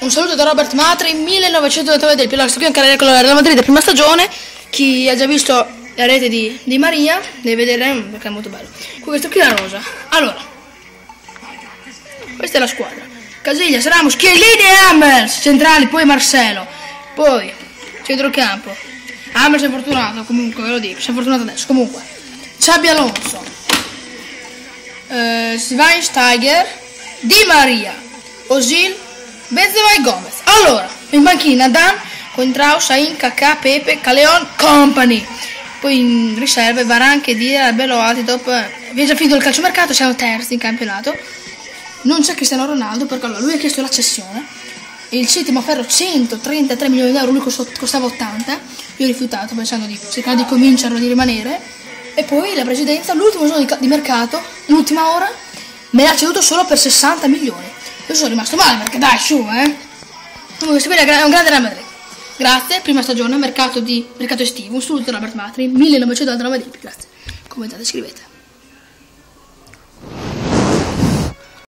Un saluto da Robert Matri, 1999 del Pilastro, qui anche con la Real Madrid, prima stagione. Chi ha già visto la rete di Maria deve vedere perché è molto bello. Questo qui è la rosa. Allora, questa è la squadra: Casillas, Ramos, Chiellini e Hammers centrali, poi Marcelo, poi centrocampo. Hammers è fortunato, comunque ve lo dico, si è fortunato adesso. Comunque Xabi Alonso, Schweinsteiger, Di Maria, Osil, Benzema e Gomez. Allora, in panchina Dan, Contrao, Sain, Kakà, Pepe, Caleon, Company. Poi in riserve Varane, Khedira, Belotti. Dopo viene già finito il calciomercato, siamo terzi in campionato. Non c'è Cristiano Ronaldo perché allora lui ha chiesto la cessione. Il City mi ha offerto 133 milioni di euro, lui costava 80. Io ho rifiutato pensando di cercare di convincerlo di rimanere. E poi la presidenza, l'ultimo giorno di mercato, l'ultima ora, me l'ha ceduto solo per 60 milioni. Io sono rimasto male perché dai, su, Comunque, questo è un grande Real Madrid. Grazie, prima stagione, mercato estivo. Un saluto da Robert Matri, 1999. Grazie. Commentate, scrivete.